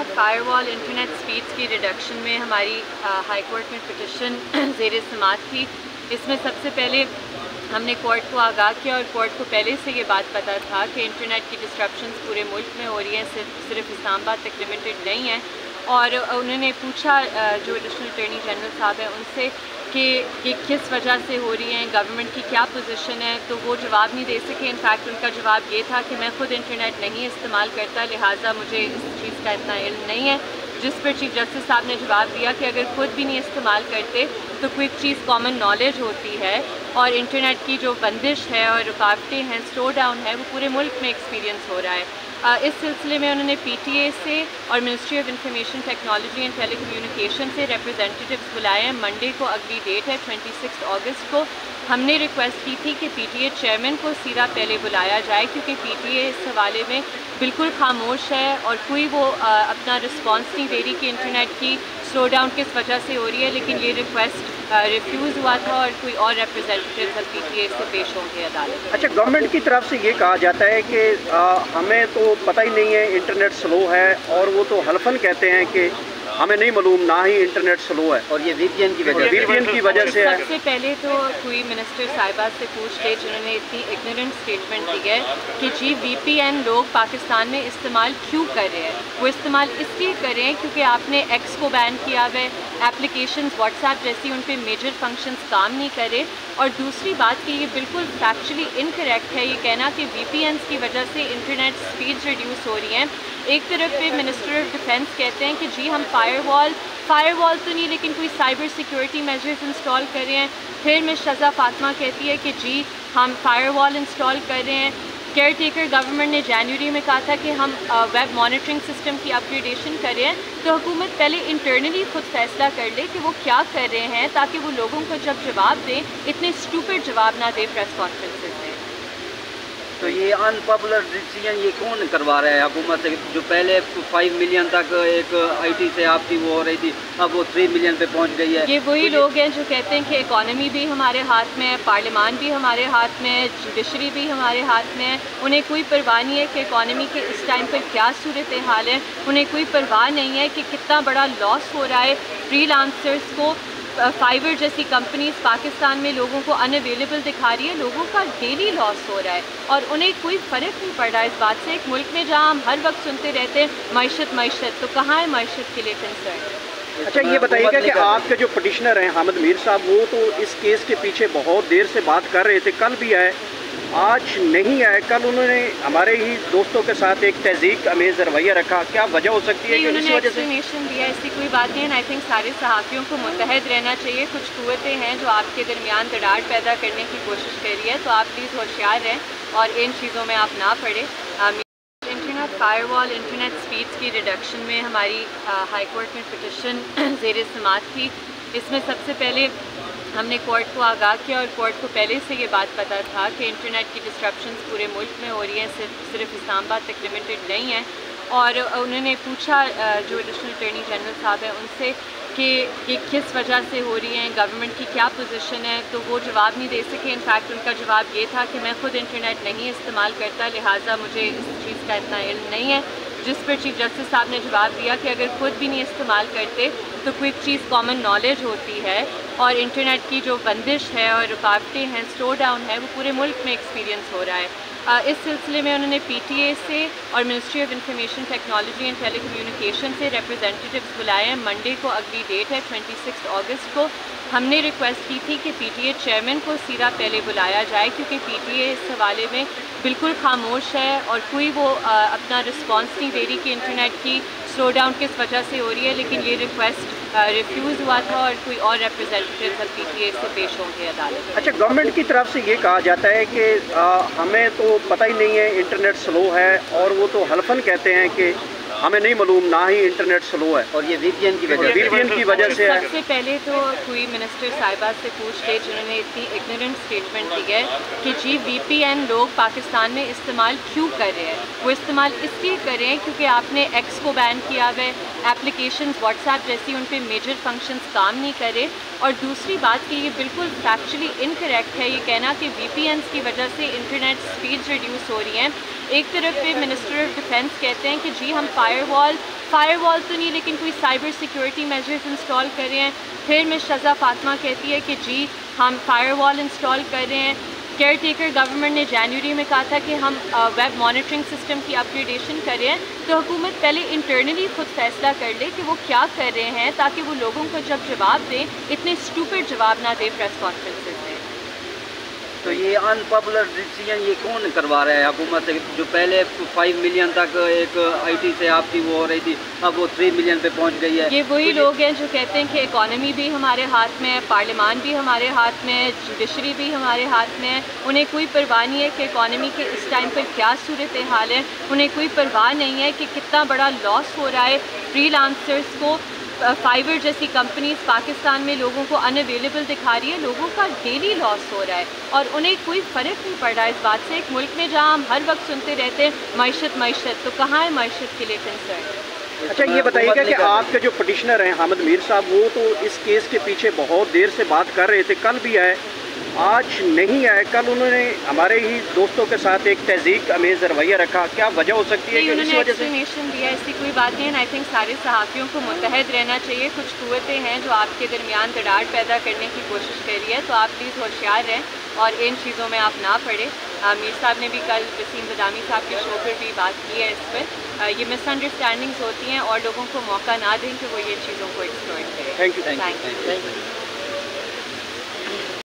Internet firewall internet speeds की reduction में हमारी हाई कोर्ट में पिटिशन ज़ेर समाअत थी। इसमें सबसे पहले हमने कोर्ट को आगाह किया और कोर्ट को पहले से ये बात पता था कि इंटरनेट की डिस्ट्रप्शंस पूरे मुल्क में हो रही हैं, सिर्फ इस्लामाबाद तक लिमिटेड नहीं है। और उन्होंने पूछा जो एडिशनल अटॉर्नी जनरल साहब हैं उनसे कि ये किस वजह से हो रही हैं, गवर्नमेंट की क्या पोजीशन है, तो वो जवाब नहीं दे सके। इनफैक्ट उनका जवाब ये था कि मैं खुद इंटरनेट नहीं इस्तेमाल करता, लिहाजा मुझे इस चीज़ का इतना इल्म नहीं है। जिस पर चीफ जस्टिस साहब ने जवाब दिया कि अगर खुद भी नहीं इस्तेमाल करते तो कोई चीज़ कॉमन नॉलेज होती है और इंटरनेट की जो बंदिश है और रुकावटें हैं, स्लो डाउन है, वो पूरे मुल्क में एक्सपीरियंस हो रहा है। इस सिलसिले में उन्होंने पीटीए से और ministry of information technology and telecommunication से रिप्रेजेंटेटिव्स बुलाए हैं। मंडे को अगली डेट है 26 अगस्त को। हमने रिक्वेस्ट की थी कि पीटीए चेयरमैन को सीधा पहले बुलाया जाए क्योंकि पीटीए इस हवाले में बिल्कुल खामोश है और कोई वो अपना रिस्पांस नहीं दे रही कि इंटरनेट की स्लो डाउन किस वजह से हो रही है। लेकिन ये रिक्वेस्ट रिफ्यूज़ हुआ था और कोई और रिप्रेजेंटेटिव पीटीए से पेश होंगे अदालत। अच्छा, गवर्नमेंट की तरफ से ये कहा जाता है कि हमें तो पता ही नहीं है, इंटरनेट स्लो है, और वो तो हल्फन कहते हैं कि हमें नहीं मालूम, ना ही इंटरनेट स्लो है और ये वीपीएन की वजह से है। सबसे पहले तो कोई मिनिस्टर साहिबा से पूछ ले जिन्होंने इतनी इग्नोरेंट स्टेटमेंट दी है कि जी वीपीएन लोग पाकिस्तान में इस्तेमाल क्यों कर रहे हैं। वो इस्तेमाल इसलिए कर रहे हैं क्योंकि आपने एक्स को बैन किया हुआ है, एप्लीकेशंस व्हाट्सएप जैसी उन पे मेजर फंक्शंस काम नहीं करे। और दूसरी बात कि ये बिल्कुल फैक्चुअली इनकरेक्ट है ये कहना कि वीपीएन्स की वजह से इंटरनेट स्पीड्स रिड्यूस हो रही हैं। एक तरफ पे मिनिस्टर ऑफ डिफेंस कहते हैं कि जी हम फायरवॉल तो नहीं लेकिन कोई साइबर सिक्योरिटी मेजर्स इंस्टॉल कर रहे हैं। फिर मिस शज़ा फातिमा कहती है कि जी हम फायरवॉल इंस्टॉल कर रहे हैं। केयर टेकर गवर्नमेंट ने जनवरी में कहा था कि हम वेब मॉनिटरिंग सिस्टम की अपग्रेडेशन कर रहे हैं। तो हुकूमत पहले इंटरनली खुद फैसला कर ले कि वो क्या कर रहे हैं ताकि वो लोगों को जब जवाब दें इतने स्टूपिड जवाब ना दे प्रेस कॉन्फ्रेंसेस में। तो ये अनपॉपुलर डिसीजन ये कौन करवा रहा है हुकूमत से? जो पहले 5 मिलियन तक एक आईटी से आपकी वो हो रही थी, अब वो 3 मिलियन पे पहुंच गई है। ये वही लोग हैं जो कहते हैं कि इकॉनमी भी हमारे हाथ में है, पार्लियामान भी हमारे हाथ में है, जुडिशरी भी हमारे हाथ में है। उन्हें कोई परवाह नहीं है कि इकॉनमी के इस टाइम पर क्या सूरत हाल है। उन्हें कोई परवाह नहीं है कि कितना बड़ा लॉस हो रहा है फ्रीलांसर्स को। फाइवर जैसी कंपनीज पाकिस्तान में लोगों को अनअवेलेबल दिखा रही है, लोगों का डेली लॉस हो रहा है और उन्हें कोई फ़र्क नहीं पड़ रहा है इस बात से। एक मुल्क में जहां हम हर वक्त सुनते रहते हैं मईशत, तो कहाँ है मईशत के लिए कंसर्न? अच्छा, ये बताइएगा कि आपके जो पटिशनर हैं हामिद मीर साहब, वो तो इस केस के पीछे बहुत देर से बात कर रहे थे, कल भी आए, आज नहीं आए। कल उन्होंने हमारे ही दोस्तों के साथ एक तहज़ीक अमेज़ रवैया रखा, क्या वजह हो सकती है? उन्होंने एक्सप्लेनेशन दिया, ऐसी कोई बात नहीं है। आई थिंक सारे सहाफ़ियों को मुत्तहद रहना चाहिए। कुछ कुव्वतें हैं जो आपके दरमियान दरार पैदा करने की कोशिश कर रही है, तो आप प्लीज़ होशियार रहें और इन चीज़ों में आप ना पड़े। इंटरनेट फायरवॉल इंटरनेट स्पीड्स की रिडक्शन में हमारी हाई कोर्ट में पिटिशन ज़ेर समाअत थी। इसमें सबसे पहले हमने कोर्ट को आगाह किया और कोर्ट को पहले से ये बात पता था कि इंटरनेट की डिस्ट्रप्शंस पूरे मुल्क में हो रही हैं, सिर्फ इस्लामाबाद तक लिमिटेड नहीं है। और उन्होंने पूछा जो एडिशनल अटॉर्नी जनरल साहब हैं उनसे कि ये किस वजह से हो रही हैं, गवर्नमेंट की क्या पोजीशन है, तो वो जवाब नहीं दे सके। इनफैक्ट उनका जवाब ये था कि मैं खुद इंटरनेट नहीं इस्तेमाल करता, लिहाजा मुझे इस चीज़ का इतना इल्म नहीं है। जिस पर चीफ जस्टिस साहब ने जवाब दिया कि अगर खुद भी नहीं इस्तेमाल करते तो कोई चीज़ कॉमन नॉलेज होती है और इंटरनेट की जो बंदिश है और रुकावटें हैं, स्लो डाउन है, वो पूरे मुल्क में एक्सपीरियंस हो रहा है। इस सिलसिले में उन्होंने पीटीए से और ministry of information technology and telecommunication से रिप्रेजेंटेटिव्स बुलाए हैं। मंडे को अगली डेट है 26 अगस्त को। हमने रिक्वेस्ट की थी कि पीटीए चेयरमैन को सीधा पहले बुलाया जाए क्योंकि पीटीए इस हवाले में बिल्कुल खामोश है और कोई वो अपना रिस्पांस नहीं दे रही कि इंटरनेट की स्लो डाउन किस वजह से हो रही है। लेकिन ये रिक्वेस्ट रिफ्यूज़ हुआ था और कोई और रिप्रेजेंटेटिव पीटीए से पेश होंगे अदालत। अच्छा, गवर्नमेंट की तरफ से ये कहा जाता है कि हमें तो पता ही नहीं है, इंटरनेट स्लो है, और वो तो हल्फन कहते हैं कि हमें नहीं मालूम, ना ही इंटरनेट स्लो है और ये वीपीएन की वजह से है। सबसे पहले तो कोई मिनिस्टर साहिबा से पूछ ले जिन्होंने इतनी इग्नोरेंट स्टेटमेंट दी है कि जी वीपीएन लोग पाकिस्तान में इस्तेमाल क्यों कर रहे हैं। वो इस्तेमाल इसलिए कर रहे हैं क्योंकि आपने एक्स को बैन किया हुआ है, एप्लीकेशंस व्हाट्सएप जैसी उन पे मेजर फंक्शंस काम नहीं करे। और दूसरी बात कि ये बिल्कुल फैक्चुअली इनकरेक्ट है ये कहना कि वीपीएन्स की वजह से इंटरनेट स्पीड्स रिड्यूस हो रही हैं। एक तरफ पे मिनिस्टर ऑफ डिफेंस कहते हैं कि जी हम فائر وال تو نہیں لیکن کوئی سائبر سیکیورٹی میجرز انسٹال کر رہے ہیں. پھر مس شزا فاطمہ کہتی ہے کہ جی ہم فائر وال انسٹال کر رہے ہیں. کیئر ٹیکر گورنمنٹ نے جنوری میں کہا تھا کہ ہم ویب مانیٹرنگ سسٹم کی اپ گریڈیشن کر رہے ہیں. تو حکومت پہلے انٹرنلی خود فیصلہ کر لے کہ وہ کیا کر رہے ہیں تاکہ وہ لوگوں کو جب جواب دیں اتنے اسٹوپڈ جواب نہ دے پریس کانفرنسز میں. تو یہ ان پاپولر ڈیسیجن یہ کون کروا رہا ہے حکومت سے؟ جو پہلے 5 ملین تک ایک آئی ٹی سے آپ کی وہ ہو رہی تھی اب وہ 3 ملین پہ پہنچ گئی ہے. یہ وہی لوگ ہیں جو کہتے ہیں کہ اکانومی بھی ہمارے ہاتھ میں ہے, پارلیمان بھی ہمارے ہاتھ میں ہے, جوڈیشری بھی ہمارے ہاتھ میں ہے. انہیں کوئی پرواہ نہیں ہے کہ اکانومی کے اس ٹائم پر کیا صورتحال ہے. انہیں کوئی پرواہ نہیں ہے کہ کتنا بڑا لاس ہو رہا ہے فری لانسرز کو. فائبر جیسی کمپنیز پاکستان میں لوگوں کو ان اویلیبل دکھا رہی ہے, لوگوں کا ڈیلی لاس ہو رہا ہے اور انہیں کوئی فرق نہیں پڑ رہا اس بات سے. ایک ملک میں جہاں ہم ہر وقت سنتے رہتے ہیں معیشت, تو کہاں ہے معیشت کے لیے کنسرن؟ اچھا یہ بتائیے گا کہ آپ کے جو پٹیشنر ہیں حامد میر صاحب, وہ تو اس کیس کے پیچھے بہت دیر سے بات کر رہے تھے, کل بھی آئے آج نہیں آئے. کل انہوں نے ہمارے ہی دوستوں کے ساتھ ایک تہذیب امیز رویہ رکھا, کیا وجہ ہو سکتی ہے کہ انہوں اس نے وجہ سے؟ ایکسپلینیشن دیا, ایسی کوئی بات نہیں ہے. آئی تھنک سارے صحافیوں کو متحد رہنا چاہیے. کچھ قوتیں ہیں جو آپ کے درمیان دراڑ پیدا کرنے کی کوشش کر رہی ہے, تو آپ پلیز ہوشیار رہیں اور ان چیزوں میں آپ نہ پڑیں. میر صاحب نے بھی کل وسیم بدامی صاحب کے شو پر بھی بات کی ہے اس پر. یہ مس انڈرسٹینڈنگز ہوتی ہیں اور لوگوں کو موقع نہ دیں کہ وہ یہ چیزوں کو ایکسپلور کریں. Thank you.